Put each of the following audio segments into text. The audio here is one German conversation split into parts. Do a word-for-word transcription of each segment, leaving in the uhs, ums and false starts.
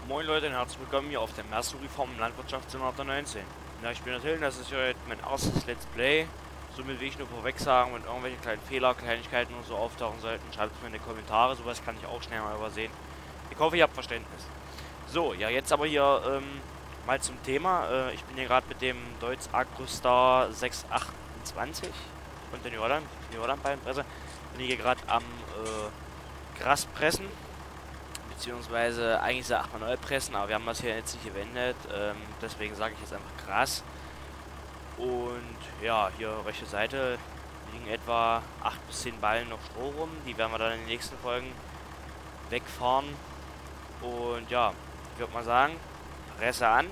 Moin Leute und herzlich willkommen hier auf der Mercury-Farm Landwirtschaftssimulator neunzehn. Ja, ich bin natürlich, das ist ja heute mein erstes Let's Play. Somit will ich nur vorweg sagen, wenn irgendwelche kleinen Fehler, Kleinigkeiten oder so auftauchen sollten, schreibt es mir in die Kommentare, sowas kann ich auch schnell mal übersehen. Ich hoffe, ihr habt Verständnis. So, ja, jetzt aber hier ähm, mal zum Thema. Äh, ich bin hier gerade mit dem Deutz Agrostar sechs achtundzwanzig und den Jordan, den Jordan-Ballenpresse. Bin hier gerade am äh, Gras pressen. Beziehungsweise eigentlich ist er acht manuell pressen, aber wir haben das hier jetzt nicht gewendet, ähm, deswegen sage ich jetzt einfach Gras. Und ja, hier rechte Seite liegen etwa acht bis zehn Ballen noch Stroh rum, die werden wir dann in den nächsten Folgen wegfahren. Und ja, ich würde mal sagen, Presse an.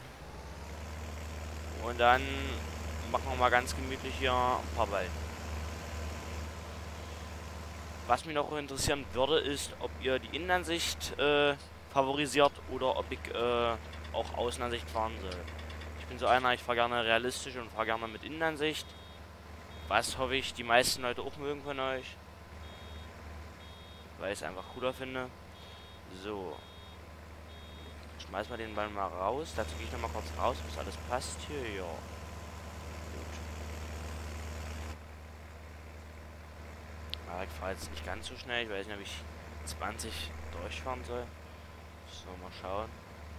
Und dann machen wir mal ganz gemütlich hier ein paar Ballen. Was mich noch interessieren würde, ist, ob ihr die Innenansicht äh, favorisiert oder ob ich äh, auch Außenansicht fahren soll. Ich bin so einer, ich fahre gerne realistisch und fahre gerne mit Innenansicht. Was hoffe ich, die meisten Leute auch mögen von euch. Weil ich es einfach cooler finde. So. Schmeiß mal den Ball mal raus. Dazu gehe ich nochmal kurz raus, bis alles passt hier. Ja. Ja, ich fahre jetzt nicht ganz so schnell. Ich weiß nicht, ob ich zwanzig durchfahren soll. So, mal schauen.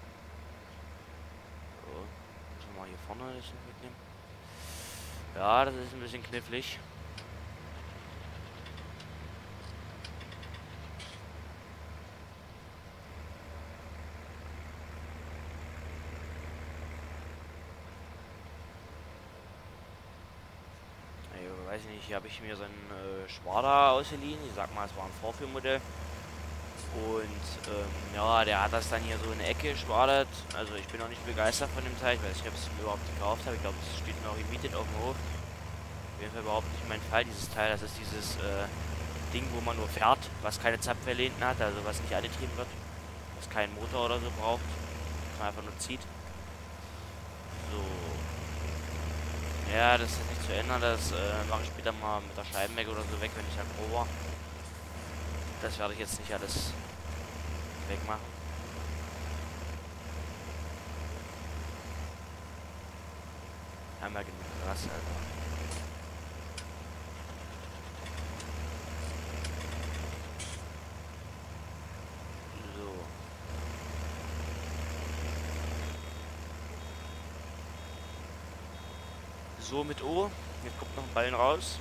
So. Muss ich mal hier vorne das noch mitnehmen. Ja, das ist ein bisschen knifflig. Ich weiß nicht, hier habe ich mir so einen äh, Schwader ausgeliehen. Ich sag mal, es war ein Vorführmodell. Und ähm, ja, der hat das dann hier so in eine Ecke geschwadert. Also ich bin noch nicht begeistert von dem Teil. Ich weiß nicht, ob ich es mir überhaupt gekauft habe. Ich glaube, es steht noch gemietet auf dem Hof. Auf jeden Fall überhaupt nicht mein Fall, dieses Teil. Das ist dieses äh, Ding, wo man nur fährt, was keine Zapfverlehnten hat, also was nicht angetrieben wird. Was keinen Motor oder so braucht. Was man einfach nur zieht. So. Ja, das ist nicht zu ändern. Das äh, mache ich später mal mit der Scheibenweg oder so weg, wenn ich dann pro war. Das werde ich jetzt nicht alles wegmachen. Einmal genug Gras, Alter. So. So mit O. Jetzt kommt noch ein Ballen raus.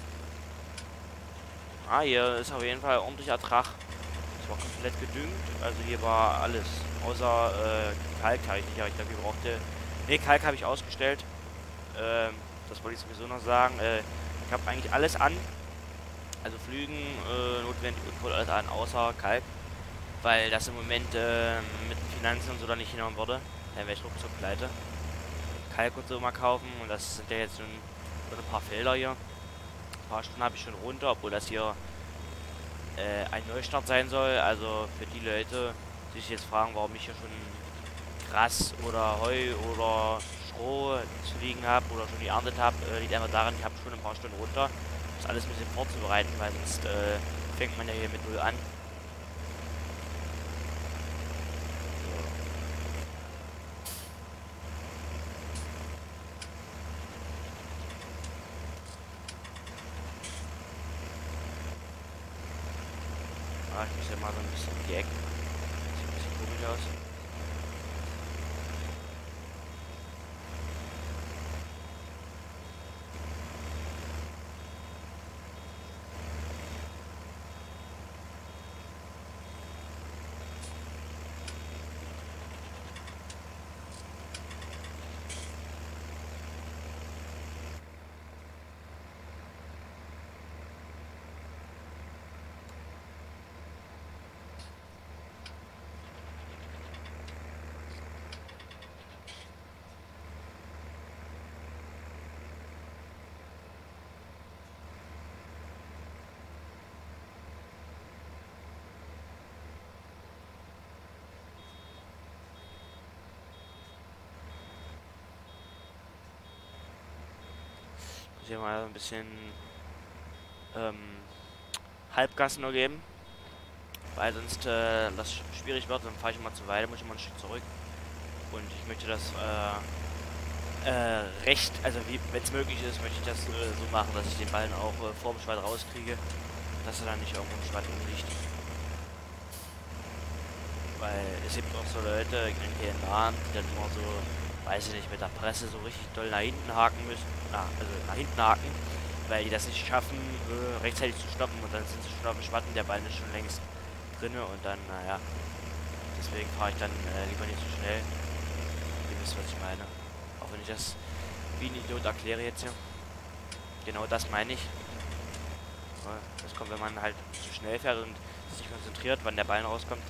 Ah, hier ist auf jeden Fall ordentlich Ertrag. Es war komplett gedüngt. Also hier war alles. Außer äh, Kalk habe ich nicht. Aber ich glaube, ich brauchte... Ne, Kalk habe ich ausgestellt. Ähm, das wollte ich sowieso noch sagen. Äh, ich habe eigentlich alles an. Also Flügen, äh, notwendig und voll alles an, außer Kalk. Weil das im Moment äh, mit den Finanzen und so da nicht hinhauen würde. Dann wäre ich ruckzuck pleite. Kalk und so mal kaufen. Und das sind ja jetzt schon ein paar Felder hier. Ein paar Stunden habe ich schon runter, obwohl das hier äh, ein Neustart sein soll. Also für die Leute, die sich jetzt fragen, warum ich hier schon Gras oder Heu oder Stroh zu liegen habe oder schon geerntet habe, äh, liegt einfach daran, ich habe schon ein paar Stunden runter. Um das alles ein bisschen vorzubereiten, weil sonst äh, fängt man ja hier mit Null an. Ah, ich muss ja mal so ein bisschen um die Ecken. Sieht ein bisschen komisch aus. Hier mal ein bisschen ähm, Halbgas nur geben. weil sonst äh, das schwierig wird, dann fahre ich immer zur Weide, muss ich immer ein Stück zurück. Und ich möchte das äh, äh, recht, also wenn es möglich ist, möchte ich das äh, so machen, dass ich den Ballen auch äh, vor dem Schwall rauskriege, dass er dann nicht irgendwo im Schwall umliegt. Weil es gibt auch so Leute in P N A, die dann immer so, weiß ich nicht, mit der Presse so richtig doll nach hinten haken müssen, na, also nach hinten haken, weil die das nicht schaffen, äh, rechtzeitig zu stoppen und dann sind sie schon auf dem Schwatten, der Ball ist schon längst drinne und dann, naja, deswegen fahre ich dann äh, lieber nicht so schnell. Ihr wisst, was ich meine. Auch wenn ich das wie ein Idiot erkläre jetzt hier. Genau das meine ich. Ja, das kommt, wenn man halt zu schnell fährt und sich konzentriert, wann der Ball rauskommt.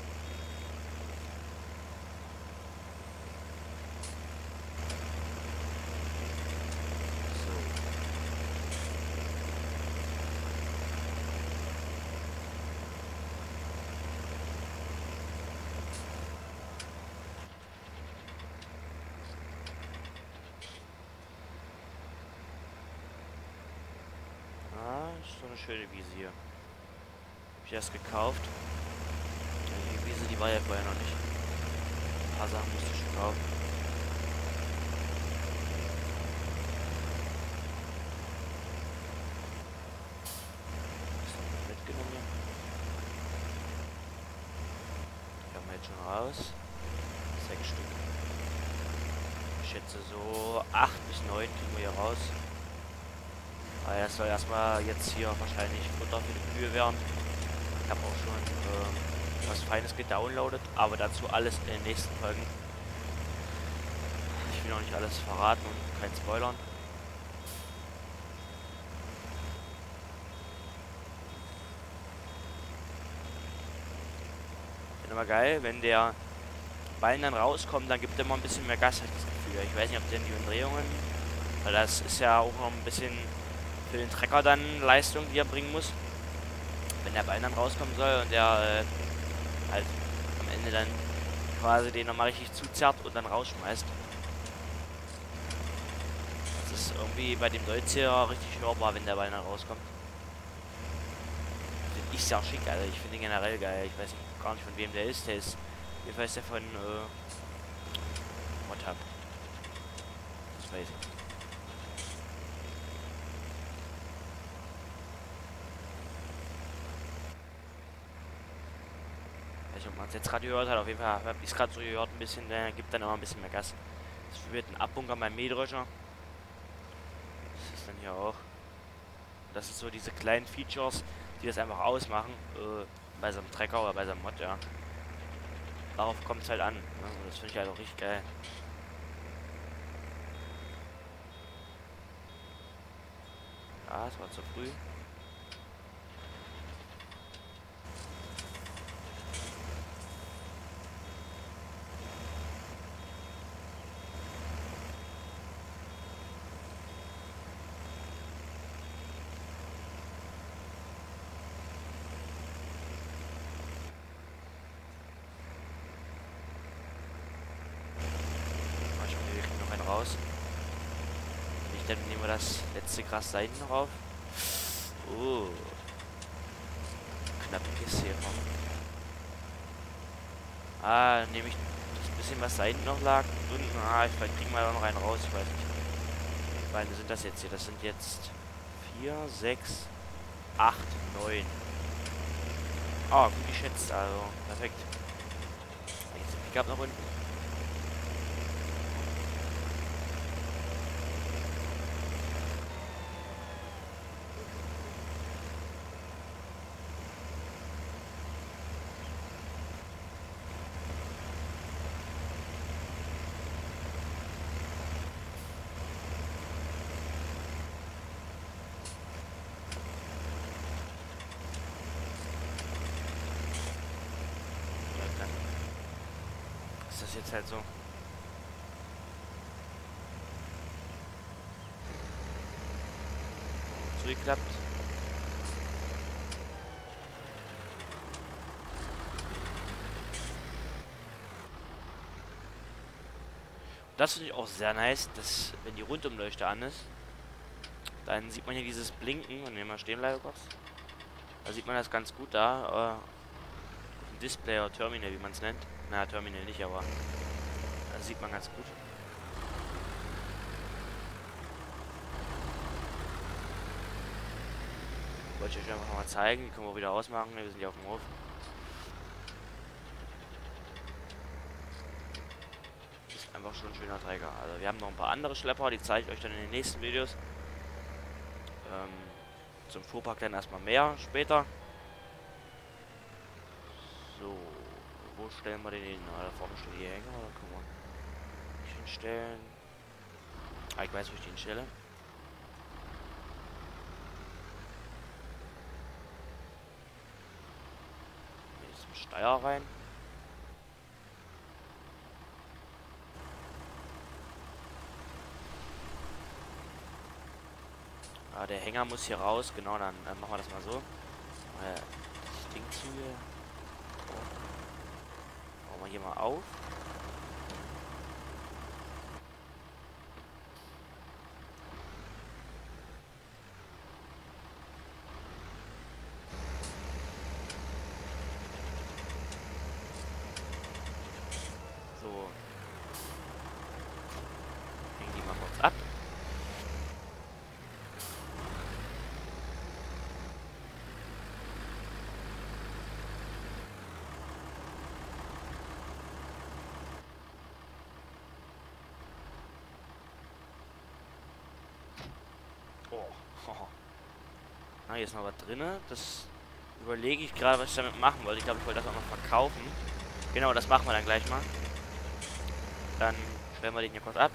So eine schöne Wiese hier. Hab ich erst gekauft. Ja, die Wiese, die war ja vorher noch nicht. Ein paar Sachen musste ich schon kaufen. Was haben wir mitgenommen hier? Die haben wir jetzt schon raus. Sechs Stück. Ich schätze so acht bis neun kriegen wir hier raus. Aber das soll erstmal jetzt hier wahrscheinlich Futter für die Kühe werden. Ich habe auch schon äh, was Feines gedownloadet, aber dazu alles in den nächsten Folgen. Ich will noch nicht alles verraten und kein Spoilern. Finde immer geil, wenn der Ballen dann rauskommt, dann gibt er immer ein bisschen mehr Gas, habe ich das Gefühl. Ich weiß nicht, ob denn die Umdrehungen, weil das ist ja auch noch ein bisschen für den Trecker dann Leistung, die er bringen muss. Wenn der Ball dann rauskommen soll und der äh, halt am Ende dann quasi den nochmal richtig zuzerrt und dann rausschmeißt. Das ist irgendwie bei dem Deutz hier richtig hörbar, wenn der Ball dann rauskommt. Finde ich sehr schick, also ich finde ihn generell geil. Ich weiß nicht, gar nicht von wem der ist. Der ist, wie heißt der von äh, Motab. Das weiß ich. Ob man es jetzt gerade gehört hat, auf jeden Fall habe ich es gerade so gehört, ein bisschen, der gibt dann immer ein bisschen mehr Gas. Das wird ein Abbunker beim Mähdrescher. Das ist dann hier auch. Das sind so diese kleinen Features, die das einfach ausmachen, äh, bei so einem Trecker oder bei so einem Mod, ja. Darauf kommt es halt an. Ne? Und das finde ich halt auch richtig geil. Ja, es war zu früh. Raus. Und ich dann nehmen wir das letzte Gras da hinten rauf. Oh. Knappe Kiste hier noch. Ah, dann nehme ich das bisschen, was da hinten noch lag. Und, ah, vielleicht kriegen wir da noch einen raus. Ich weiß nicht. Wie viele sind das jetzt hier? Das sind jetzt vier, sechs, acht, neun. Ah, gut geschätzt. Also, perfekt. Jetzt ein Pickup nach unten. Ist das jetzt halt so. Zugeklappt. Das finde ich auch sehr nice, dass wenn die Rundumleuchte an ist, dann sieht man hier dieses Blinken. Und wenn man stehen bleibt kurz, da sieht man das ganz gut da. Display oder Terminal, wie man es nennt. Na, Terminal nicht, aber das sieht man ganz gut. Wollte ich euch einfach mal zeigen. Die können wir wieder ausmachen. Wir sind ja auf dem Hof. Ist einfach schon ein schöner Träger. Also wir haben noch ein paar andere Schlepper, die zeige ich euch dann in den nächsten Videos. Ähm, zum Fuhrpark dann erstmal mehr später. So, wo stellen wir den hin? Ah, da vorne steht die Hänger, da können wir nicht hinstellen. Ah, ich weiß, wo ich den stelle. Hier ist ein Steier rein. Ah, der Hänger muss hier raus, genau, dann, dann machen wir das mal so. Äh, das Ding zu hier. Bauen wir hier mal auf. So. Hängen die mal kurz ab. Oh. Na, hier ist noch was drin. Das überlege ich gerade, was ich damit machen wollte. Ich glaube, ich wollte das auch noch verkaufen. Genau, das machen wir dann gleich mal. Dann stellen wir den hier kurz ab.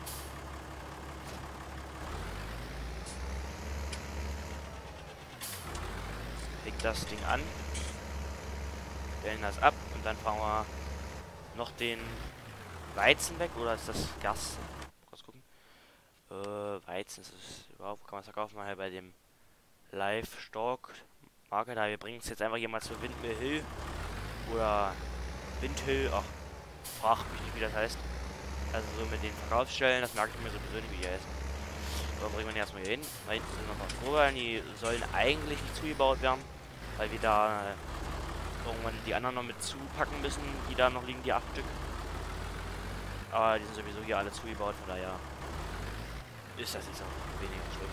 Legen das Ding an. Stellen das ab und dann fahren wir noch den Weizen weg. Oder ist das Gas? Kurz gucken. Äh, Weizen ist es überhaupt, kann man es verkaufen, mal bei dem Livestock Marke da. Wir bringen es jetzt einfach hier mal zur Windmill Hill oder Windhill, ach, frag mich nicht, wie das heißt. Also so mit den Verkaufsstellen, das merke ich mir sowieso nicht, wie die heißen. So, bringen wir den erstmal hier hin. Da hinten sind noch ein paar Vorwahlen, die sollen eigentlich nicht zugebaut werden, weil wir da äh, irgendwann die anderen noch mit zupacken müssen, die da noch liegen, die acht Stück. Aber die sind sowieso hier alle zugebaut, von daher ist das jetzt auch weniger schlimm.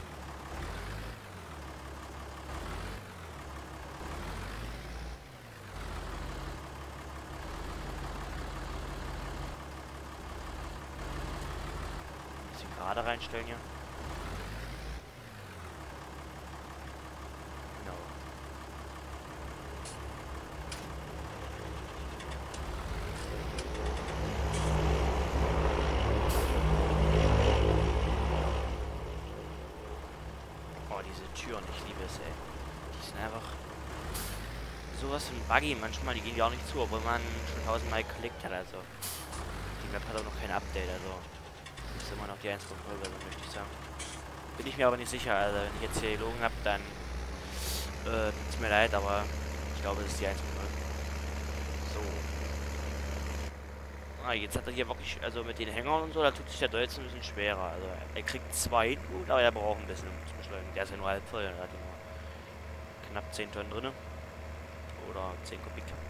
Ein bisschen gerade reinstellen hier. Genau. Oh, diese Türen, ich liebe es, ey. Die sind einfach sowas von buggy manchmal, die gehen ja auch nicht zu, obwohl man schon tausendmal geklickt hat, also. Die Map hat auch noch kein Update, also. Das ist immer noch die eins Punkt null Version, möchte ich sagen. Bin ich mir aber nicht sicher, also wenn ich jetzt hier gelogen habe, dann äh, tut's mir leid, aber ich glaube, es ist die eins Punkt null. So. Ah, jetzt hat er hier wirklich, also mit den Hängern und so, da tut sich der Deutsch ein bisschen schwerer. Also er kriegt zwei gut, aber er braucht ein bisschen um zu beschleunigen. Der ist ja nur halb voll, er hat ja nur knapp zehn Tonnen drin. Oder zehn Kubik. Genau,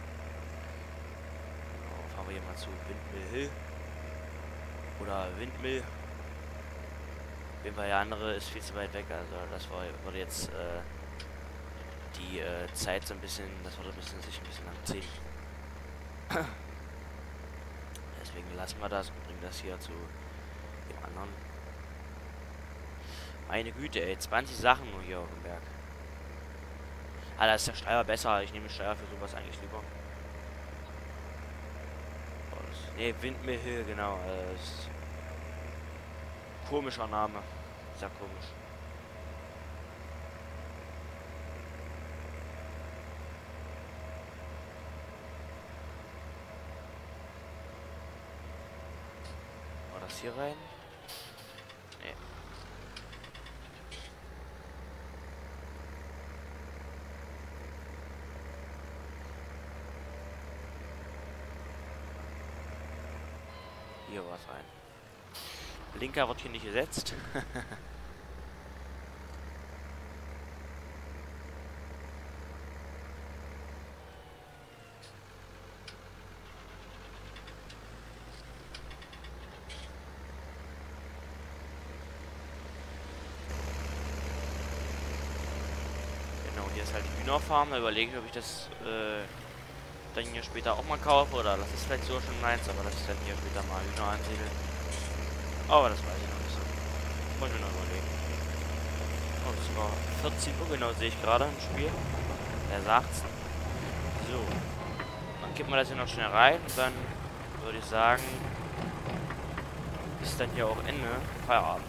fahren wir hier mal zu Windmill Hill. Oder Windmill. Auf jeden Fall der andere ist viel zu weit weg, also das war, würde jetzt äh, die äh, Zeit so ein bisschen, das würde ein bisschen, sich ein bisschen lang ziehen. Deswegen lassen wir das und bringen das hier zu dem anderen. Meine Güte, ey, zwanzig Sachen nur hier auf dem Berg. Ah, da ist der Steuer besser, ich nehme Steuer für sowas eigentlich lieber. Ne, Windmill Hill, genau, äh, ist komischer Name. Sehr komisch. War das hier rein? Nee. Hier war es rein. Blinker wird hier nicht gesetzt. Hühnerfarm. Da überlege ich, ob ich das äh, dann hier später auch mal kaufe. Oder das ist vielleicht sogar schon meins, aber das ist dann hier später mal Hühner ansiedeln. Aber das weiß ich noch nicht so. Muss ich mir noch überlegen. Oh, es ist sogar vierzehn Uhr genau, sehe ich gerade im Spiel. Er sagt's. So. Dann kippen wir das hier noch schnell rein und dann würde ich sagen, ist dann hier auch Ende. Feierabend.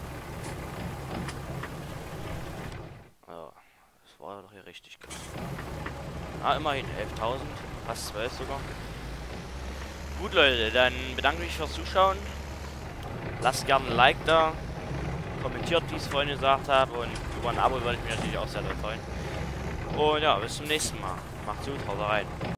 Ja, das war doch hier richtig geil. Ah, immerhin elftausend, fast zwölf sogar. Gut, Leute, dann bedanke ich mich fürs Zuschauen. Lasst gerne ein Like da. Kommentiert, wie ich es vorhin gesagt habe. Und über ein Abo würde ich mich natürlich auch sehr freuen. Und ja, bis zum nächsten Mal. Macht's gut, haut rein.